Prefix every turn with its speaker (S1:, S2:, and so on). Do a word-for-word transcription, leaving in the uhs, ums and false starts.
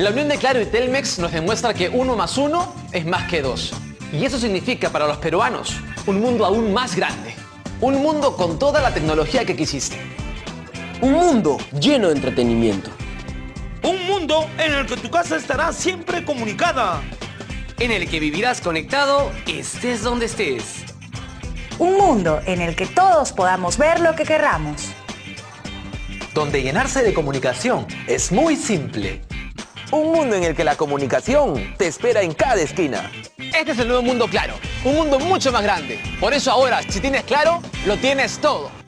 S1: La unión de Claro y Telmex nos demuestra que uno más uno es más que dos. Y eso significa para los peruanos un mundo aún más grande. Un mundo con toda la tecnología que quisiste.
S2: Un mundo lleno de entretenimiento.
S3: Un mundo en el que tu casa estará siempre comunicada.
S4: En el que vivirás conectado, estés donde estés.
S5: Un mundo en el que todos podamos ver lo que querramos.
S6: Donde llenarse de comunicación es muy simple.
S2: Un mundo en el que la comunicación te espera en cada esquina.
S1: Este es el nuevo mundo Claro. Un mundo mucho más grande. Por eso ahora, si tienes Claro, lo tienes todo.